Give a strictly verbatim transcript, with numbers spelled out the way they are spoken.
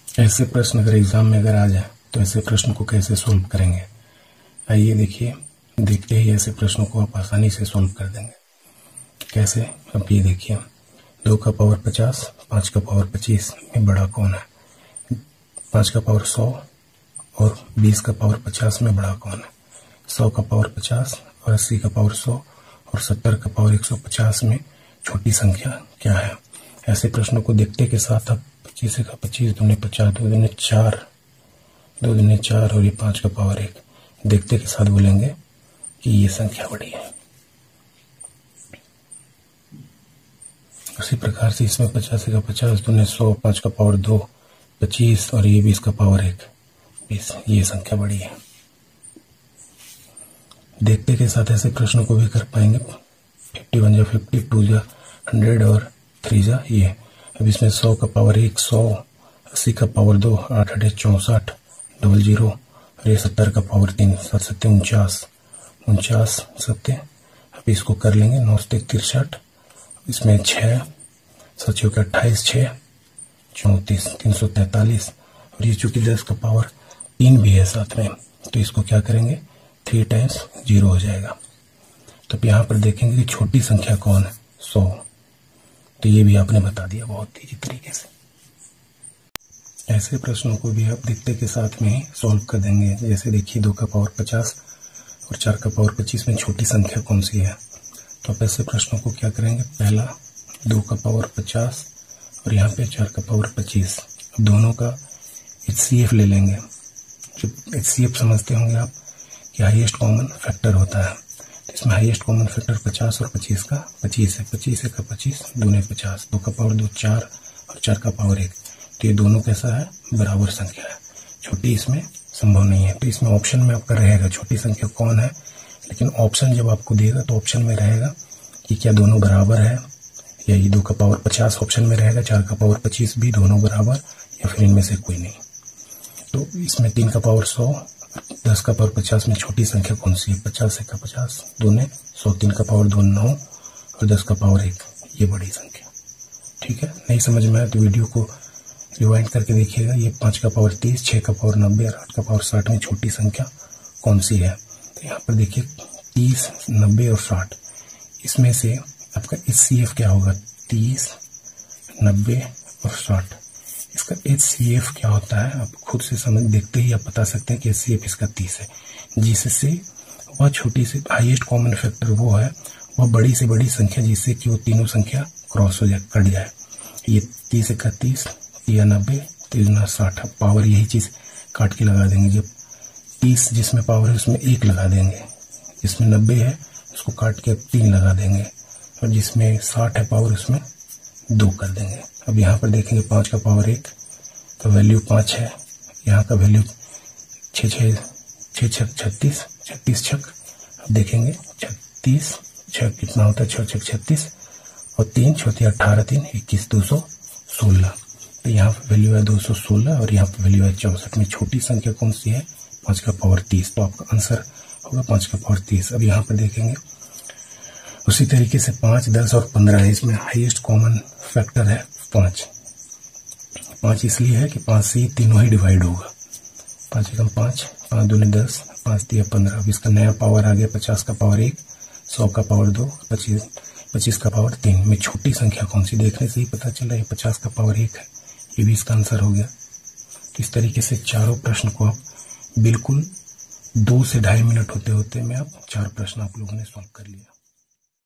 ऐसे प्रश्न अगर एग्जाम में अगर आ जाए तो ऐसे प्रश्न को कैसे सोल्व करेंगे, आइए देखिए। देखते ही ऐसे प्रश्नों को आप आसानी से सोल्व कर देंगे। कैसे? अब ये देखिए, दो का पावर पचास, पाँच का पावर पच्चीस में बड़ा कौन है? पाँच का पावर सौ और बीस का पावर पचास में बड़ा कौन है? सौ का पावर पचास और अस्सी का पावर सौ और सत्तर का पावर एक सौ पचास में छोटी संख्या क्या है? ऐसे प्रश्नों को देखते के साथ आप पच्चीस का पच्चीस, दूने पचास, दो दूने चार, दो दूने चार और ये पाँच का पावर एक, देखते के साथ बोलेंगे कि ये संख्या बड़ी है। उसी प्रकार से इसमें पचासी का पचास, दूने सौ, पाँच का पावर दो, पच्चीस और ये बीस का पावर एक, बीस, ये संख्या बड़ी है। देखते के साथ ऐसे प्रश्नों को भी कर पाएंगे। फिफ्टी वन जा फिफ्टी, टू जा हंड्रेड और थ्री जा ये। अब इसमें सौ का पावर एक, सौ, अस्सी का पावर दो, आठ अठे चौसठ, डबल जीरो और ये सत्तर का पावर तीन, सात सत्ते उनचास, उनचास सत्ते। अब इसको कर लेंगे, नौ सत्ते तिरसठ, इसमें छः, सचिव का अट्ठाईस, छः चौंतीस, तीन सौ तैतालीस और ये चूंकि दस का पावर तीन भी है साथ में, तो इसको क्या करेंगे, थ्री टाइम्स जीरो हो जाएगा। तो अब यहाँ पर देखेंगे कि छोटी संख्या कौन है, सौ। तो ये भी आपने बता दिया बहुत तेजी तरीके से। ऐसे प्रश्नों को भी आप देखते के साथ में ही सॉल्व कर देंगे। जैसे देखिए, दो का पावर पचास और चार का पावर पच्चीस में छोटी संख्या कौन सी है? तो आप ऐसे प्रश्नों को क्या करेंगे, पहला दो का पावर पचास और यहाँ पे चार का पावर पच्चीस, दोनों का एच सी एफ ले लेंगे। जो एच सी एफ समझते होंगे आप कि हाईएस्ट कॉमन फैक्टर होता है। तो इसमें हाईएस्ट कॉमन फैक्टर पचास और पच्चीस का पच्चीस है, पच्चीस का पच्चीस, दूने पचास, दो का पावर दो चार और चार का पावर एक। तो ये दोनों कैसा है, बराबर संख्या है। छोटी इसमें संभव नहीं है। तो इसमें ऑप्शन में आपका रहेगा छोटी संख्या कौन है, लेकिन ऑप्शन जब आपको देगा तो ऑप्शन में रहेगा कि क्या दोनों बराबर है, या ये दो का पावर पचास ऑप्शन में रहेगा, चार का पावर पच्चीस भी दोनों बराबर, या फिर इनमें से कोई नहीं। तो इसमें तीन का पावर सौ, दस का पावर पचास में छोटी संख्या कौन सी है? पचास का पचास, दूने सौ, तीन का पावर दो नौ और दस का पावर एक, ये बड़ी संख्या। ठीक है, नहीं समझ में आया तो वीडियो को रिवाइंड करके देखिएगा। ये पाँच का पावर तीस, छः का पावर नब्बे और आठ का पावर साठ में छोटी संख्या कौन सी है? तो यहाँ पर देखिए, तीस, नब्बे और साठ, इसमें से आपका एच सी एफ क्या होगा? तीस, नब्बे और साठ। इसका एच सी एफ क्या होता है आप खुद से समझ देखते ही आप बता सकते हैं कि एच सी एफ इसका तीस है, जिससे वह छोटी से हाईएस्ट कॉमन फैक्टर वो है, वह बड़ी से बड़ी संख्या जिससे कि वो तीनों संख्या क्रॉस हो जाए, कट जाए। ये तीस का तीस, या नब्बे, तीन साठ, पावर यही चीज काट के लगा देंगे। जब तीस जिसमें पावर है उसमें एक लगा देंगे, जिसमें नब्बे है उसको काट के तीन लगा देंगे, और जिसमें साठ है पावर उसमें दो कर देंगे। अब यहाँ पर देखेंगे पाँच का पावर एक, तो वैल्यू पाँच है, यहाँ का वैल्यू छः छः छः छक छत्तीस, छत्तीस छक। अब देखेंगे छत्तीस छक कितना होता है, छः छक छत्तीस और तीन छोटी अट्ठारह, तीन इक्कीस, दो सौ सोलह। तो यहाँ पर वैल्यू है दो सौ सोलह और यहाँ पर वैल्यू है चौसठ में छोटी संख्या कौन सी है? पाँच का पावर तीस। तो आपका आंसर होगा पाँच का पावर तीस। अब यहाँ पर देखेंगे उसी तरीके से पाँच, दस और पंद्रह है, इसमें हाईएस्ट कॉमन फैक्टर है पाँच। पाँच इसलिए है कि पाँच से तीनों ही डिवाइड होगा, पाँच एकम पाँच, पाँच दूने दस, पाँच तिया पंद्रह। अब इसका नया पावर आ गया पचास का पावर एक, सौ का पावर दो, पच्चीस पच्चीस का पावर तीन में छोटी संख्या कौन सी? देखने से ही पता चल रहा है पचास का पावर एक है, ये भी इसका आंसर हो गया। तो इस तरीके से चारों प्रश्न को आप बिल्कुल दो से ढाई मिनट होते होते में आप चार प्रश्न आप लोगों ने सॉल्व कर लिया।